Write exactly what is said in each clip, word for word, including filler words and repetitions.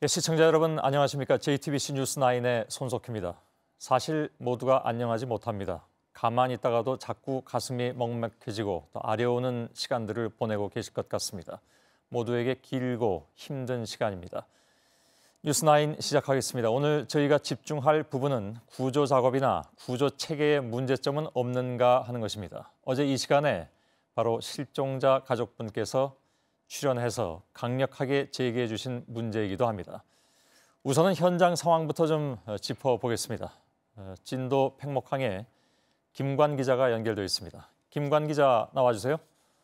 예, 시청자 여러분 안녕하십니까? 제이티비씨 뉴스나인의 손석희입니다. 사실 모두가 안녕하지 못합니다. 가만히 있다가도 자꾸 가슴이 먹먹해지고 또 아려오는 시간들을 보내고 계실 것 같습니다. 모두에게 길고 힘든 시간입니다. 뉴스나인 시작하겠습니다. 오늘 저희가 집중할 부분은 구조 작업이나 구조 체계의 문제점은 없는가 하는 것입니다. 어제 이 시간에 바로 실종자 가족분께서 출연해서 강력하게 제기해 주신 문제이기도 합니다. 우선은 현장 상황부터 좀 짚어보겠습니다. 진도 팽목항에 김관 기자가 연결되어 있습니다. 김관 기자 나와주세요.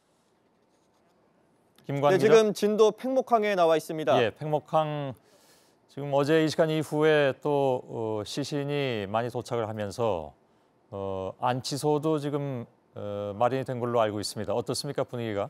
김관 네, 기자. 지금 진도 팽목항에 나와 있습니다. 예, 팽목항 지금 어제 이 시간 이후에 또 어, 시신이 많이 도착을 하면서 어, 안치소도 지금 어, 마련이 된 걸로 알고 있습니다. 어떻습니까, 분위기가?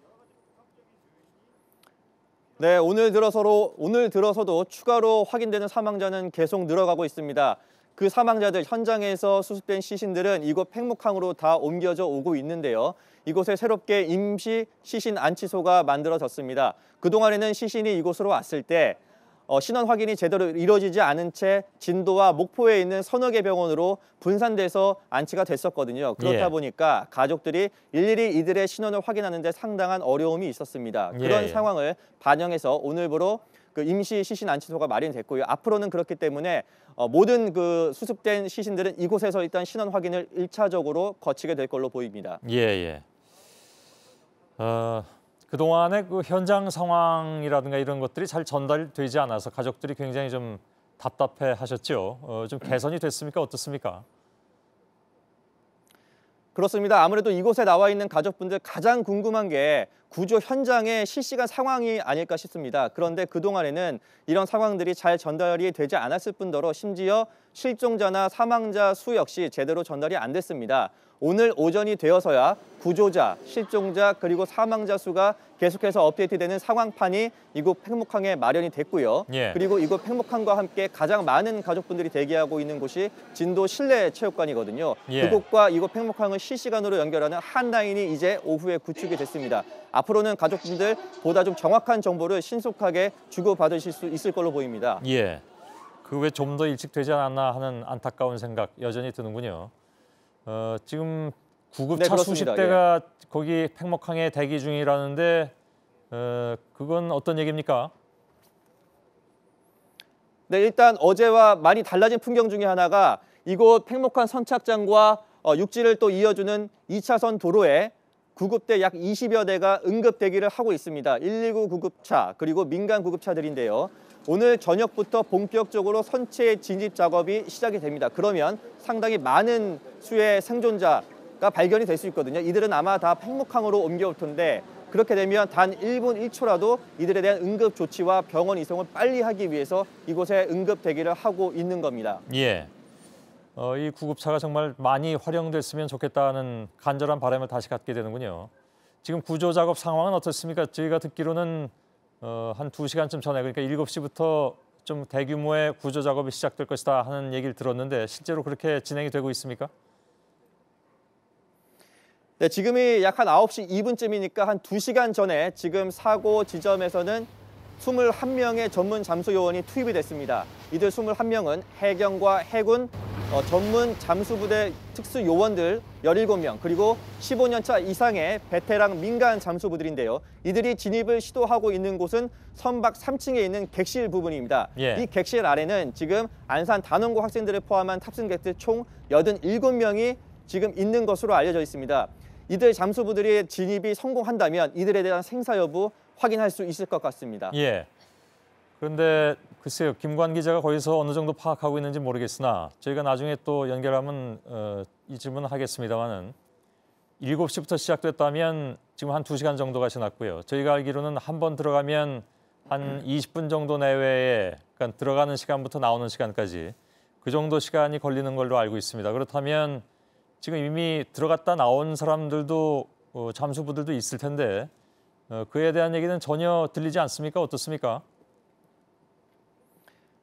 네, 오늘 들어서로 오늘 들어서도 추가로 확인되는 사망자는 계속 늘어가고 있습니다. 그 사망자들 현장에서 수습된 시신들은 이곳 팽목항으로 다 옮겨져 오고 있는데요. 이곳에 새롭게 임시 시신 안치소가 만들어졌습니다. 그동안에는 시신이 이곳으로 왔을 때 어, 신원 확인이 제대로 이루어지지 않은 채 진도와 목포에 있는 서너 개 병원으로 분산돼서 안치가 됐었거든요. 그렇다 예. 보니까 가족들이 일일이 이들의 신원을 확인하는 데 상당한 어려움이 있었습니다. 그런 예. 상황을 반영해서 오늘부로 그 임시 시신 안치소가 마련됐고요. 앞으로는 그렇기 때문에 어, 모든 그 수습된 시신들은 이곳에서 일단 신원 확인을 일차적으로 거치게 될 걸로 보입니다. 예, 예. 어, 그동안의 그 현장 상황이라든가 이런 것들이 잘 전달되지 않아서 가족들이 굉장히 좀 답답해 하셨죠. 어, 좀 개선이 됐습니까? 어떻습니까? 그렇습니다. 아무래도 이곳에 나와 있는 가족분들 가장 궁금한 게 구조 현장의 실시간 상황이 아닐까 싶습니다. 그런데 그동안에는 이런 상황들이 잘 전달이 되지 않았을 뿐더러 심지어 실종자나 사망자 수 역시 제대로 전달이 안 됐습니다. 오늘 오전이 되어서야 구조자, 실종자 그리고 사망자 수가 계속해서 업데이트되는 상황판이 이곳 팽목항에 마련이 됐고요. 예. 그리고 이곳 팽목항과 함께 가장 많은 가족분들이 대기하고 있는 곳이 진도 실내체육관이거든요. 예. 그곳과 이곳 팽목항을 실시간으로 연결하는 한 라인이 이제 오후에 구축이 됐습니다. 앞으로는 가족분들 보다 좀 정확한 정보를 신속하게 주고받으실 수 있을 걸로 보입니다. 예. 그 왜 좀 더 일찍 되지 않았나 하는 안타까운 생각 여전히 드는군요. 어, 지금 구급차 네, 그렇습니다. 수십 대가 예. 거기 팽목항에 대기 중이라는데 어, 그건 어떤 얘기입니까? 네, 일단 어제와 많이 달라진 풍경 중에 하나가 이곳 팽목항 선착장과 어, 육지를 또 이어주는 이 차선 도로에 구급대 약 이십여 대가 응급 대기를 하고 있습니다. 일일구 구급차 그리고 민간 구급차들인데요. 오늘 저녁부터 본격적으로 선체 진입 작업이 시작이 됩니다. 그러면 상당히 많은 수의 생존자가 발견이 될 수 있거든요. 이들은 아마 다 팽목항으로 옮겨올 텐데 그렇게 되면 단 일 분 일 초라도 이들에 대한 응급 조치와 병원 이송을 빨리 하기 위해서 이곳에 응급 대기를 하고 있는 겁니다. 예. 어, 이 구급차가 정말 많이 활용됐으면 좋겠다는 간절한 바람을 다시 갖게 되는군요. 지금 구조 작업 상황은 어떻습니까? 저희가 듣기로는 어, 한 두 시간쯤 전에 그러니까 일곱 시부터 좀 대규모의 구조 작업이 시작될 것이다 하는 얘기를 들었는데 실제로 그렇게 진행이 되고 있습니까? 네, 지금이 약 한 아홉 시 이 분쯤이니까 한 두 시간 전에 지금 사고 지점에서는 이십일 명의 전문 잠수 요원이 투입이 됐습니다. 이들 이십일 명은 해경과 해군 어, 전문 잠수부대 특수 요원들 열일곱 명 그리고 십오 년 차 이상의 베테랑 민간 잠수부들인데요. 이들이 진입을 시도하고 있는 곳은 선박 삼 층에 있는 객실 부분입니다. 예. 이 객실 아래는 지금 안산 단원고 학생들을 포함한 탑승객들 총 여든일곱 명이 지금 있는 것으로 알려져 있습니다. 이들 잠수부들의 진입이 성공한다면 이들에 대한 생사 여부 확인할 수 있을 것 같습니다. 예. 그런데 글쎄요, 김관 기자가 거기서 어느 정도 파악하고 있는지 모르겠으나 저희가 나중에 또 연결하면 어, 이 질문을 하겠습니다마는 일곱 시부터 시작됐다면 지금 한 두 시간 정도가 지났고요. 저희가 알기로는 한 번 들어가면 한 이십 분 정도 내외에 그러니까 들어가는 시간부터 나오는 시간까지 그 정도 시간이 걸리는 걸로 알고 있습니다. 그렇다면 지금 이미 들어갔다 나온 사람들도 어, 잠수부들도 있을 텐데 어, 그에 대한 얘기는 전혀 들리지 않습니까? 어떻습니까?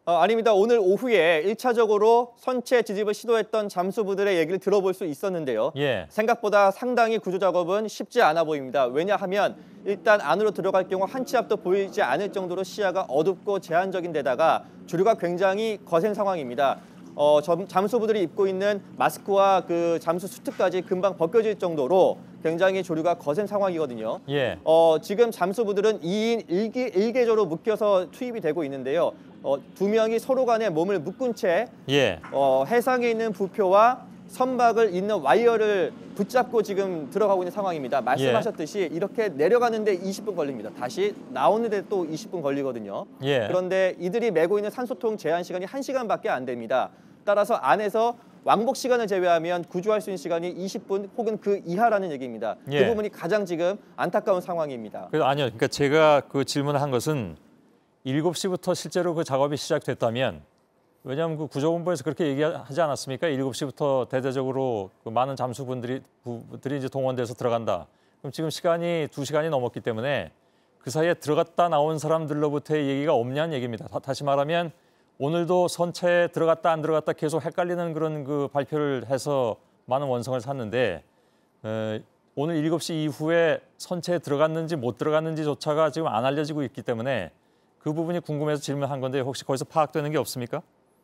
어, 아닙니다. 오늘 오후에 일 차적으로 선체 지집을 시도했던 잠수부들의 얘기를 들어볼 수 있었는데요. 예. 생각보다 상당히 구조 작업은 쉽지 않아 보입니다. 왜냐하면 일단 안으로 들어갈 경우 한 치 앞도 보이지 않을 정도로 시야가 어둡고 제한적인 데다가 주류가 굉장히 거센 상황입니다. 어, 잠수부들이 입고 있는 마스크와 그 잠수 수트까지 금방 벗겨질 정도로 굉장히 조류가 거센 상황이거든요. 예. 어, 지금 잠수부들은 이 인 일 기, 일 개조로 묶여서 투입이 되고 있는데요. 어, 두 명이 서로 간에 몸을 묶은 채 예. 어, 해상에 있는 부표와 선박을 잇는 와이어를 붙잡고 지금 들어가고 있는 상황입니다. 말씀하셨듯이 이렇게 내려가는데 이십 분 걸립니다. 다시 나오는데 또 이십 분 걸리거든요. 예. 그런데 이들이 메고 있는 산소통 제한 시간이 한 시간밖에 안 됩니다. 따라서 안에서 왕복 시간을 제외하면 구조할 수 있는 시간이 이십 분 혹은 그 이하라는 얘기입니다. 예. 그 부분이 가장 지금 안타까운 상황입니다. 그 아니요. 그러니까 제가 그 질문을 한 것은 일곱 시부터 실제로 그 작업이 시작됐다면, 왜냐하면 그 구조본부에서 그렇게 얘기하지 않았습니까? 일곱 시부터 대대적으로 그 많은 잠수분들이 부들이 이제 동원돼서 들어간다. 그럼 지금 시간이 두 시간이 넘었기 때문에 그 사이에 들어갔다 나온 사람들로부터의 얘기가 없냐는 얘기입니다. 다, 다시 말하면 오늘도 선체에 들어갔다 안 들어갔다 계속 헷갈리는 그런 그 발표를 해서 많은 원성을 샀는데, 에, 오늘 일곱 시 이후에 선체에 들어갔는지 못 들어갔는지조차가 지금 안 알려지고 있기 때문에 그 부분이 궁금해서 질문한 건데, 혹시 거기서 파악되는 게 없습니까?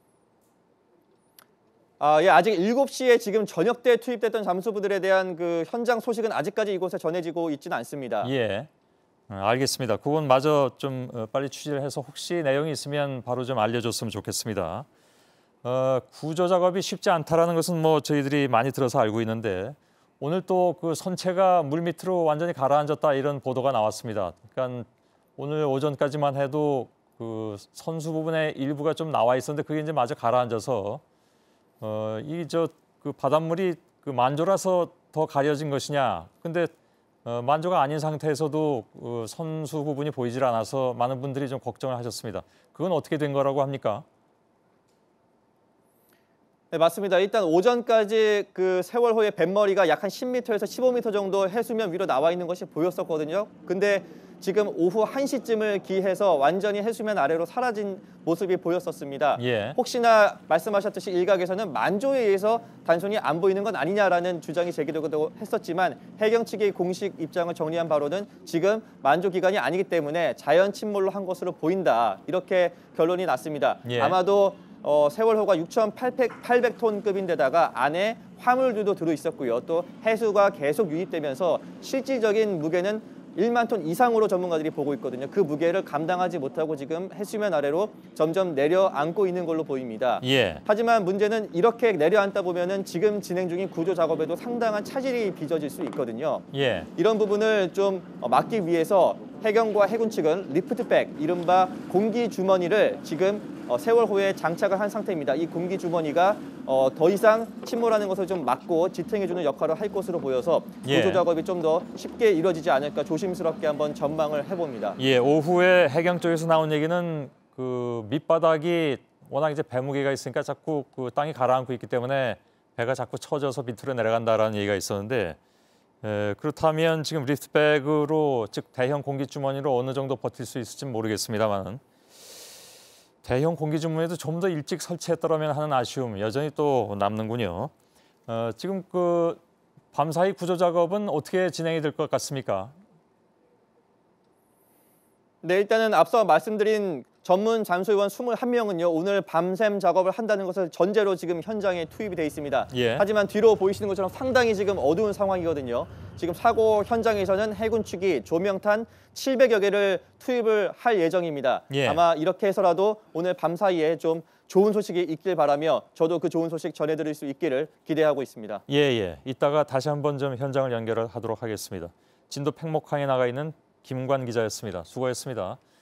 아, 예, 아직 일곱 시에 지금 저녁 때 투입됐던 잠수부들에 대한 그 현장 소식은 아직까지 이곳에 전해지고 있지는 않습니다. 예, 어, 알겠습니다. 그건 마저 좀 어, 빨리 취재를 해서 혹시 내용이 있으면 바로 좀 알려줬으면 좋겠습니다. 어, 구조 작업이 쉽지 않다라는 것은 뭐 저희들이 많이 들어서 알고 있는데, 오늘 또 그 선체가 물 밑으로 완전히 가라앉았다 이런 보도가 나왔습니다. 그러니까 오늘 오전까지만 해도 그 선수 부분의 일부가 좀 나와 있었는데 그게 이제 마저 가라앉아서 어, 이 저 그 바닷물이 그 만조라서 더 가려진 것이냐? 근데 어, 만조가 아닌 상태에서도 그 선수 부분이 보이질 않아서 많은 분들이 좀 걱정을 하셨습니다. 그건 어떻게 된 거라고 합니까? 네, 맞습니다. 일단 오전까지 그 세월호의 뱃머리가 약 한 십 미터에서 십오 미터 정도 해수면 위로 나와 있는 것이 보였었거든요. 근데 지금 오후 한 시쯤을 기해서 완전히 해수면 아래로 사라진 모습이 보였었습니다. 예. 혹시나 말씀하셨듯이 일각에서는 만조에 의해서 단순히 안 보이는 건 아니냐라는 주장이 제기되기도 했었지만, 해경 측의 공식 입장을 정리한 바로는 지금 만조 기간이 아니기 때문에 자연 침몰로 한 것으로 보인다, 이렇게 결론이 났습니다. 예. 아마도 어, 세월호가 육천팔백 톤급인데다가 안에 화물들도 들어있었고요. 또 해수가 계속 유입되면서 실질적인 무게는 일만 톤 이상으로 전문가들이 보고 있거든요. 그 무게를 감당하지 못하고 지금 해수면 아래로 점점 내려앉고 있는 걸로 보입니다. 예. 하지만 문제는 이렇게 내려앉다 보면은 지금 진행 중인 구조 작업에도 상당한 차질이 빚어질 수 있거든요. 예. 이런 부분을 좀 막기 위해서 해경과 해군 측은 리프트백, 이른바 공기 주머니를 지금 세월호에 장착을 한 상태입니다. 이 공기 주머니가 어, 더 이상 침몰하는 것을 좀 막고 지탱해주는 역할을 할 것으로 보여서 예. 구조 작업이 좀 더 쉽게 이루어지지 않을까 조심스럽게 한번 전망을 해봅니다. 예, 오후에 해경 쪽에서 나온 얘기는 그 밑바닥이 워낙 이제 배무게가 있으니까 자꾸 그 땅이 가라앉고 있기 때문에 배가 자꾸 처져서 밑으로 내려간다라는 얘기가 있었는데, 에, 그렇다면 지금 리프트백으로, 즉 대형 공기주머니로 어느 정도 버틸 수 있을지 모르겠습니다만, 대형 공기주머니도 좀 더 일찍 설치했더라면 하는 아쉬움 여전히 또 남는군요. 어, 지금 그 밤사이 구조 작업은 어떻게 진행이 될 것 같습니까? 네, 일단은 앞서 말씀드린 전문 잠수요원 이십일 명은요, 오늘 밤샘 작업을 한다는 것을 전제로 지금 현장에 투입이 돼 있습니다. 예. 하지만 뒤로 보이시는 것처럼 상당히 지금 어두운 상황이거든요. 지금 사고 현장에서는 해군 측이 조명탄 칠백여 개를 투입을 할 예정입니다. 예. 아마 이렇게 해서라도 오늘 밤 사이에 좀 좋은 소식이 있길 바라며 저도 그 좋은 소식 전해드릴 수 있기를 기대하고 있습니다. 예, 예. 이따가 다시 한번 좀 현장을 연결하도록 하겠습니다. 진도 팽목항에 나가 있는 김관 기자였습니다. 수고했습니다.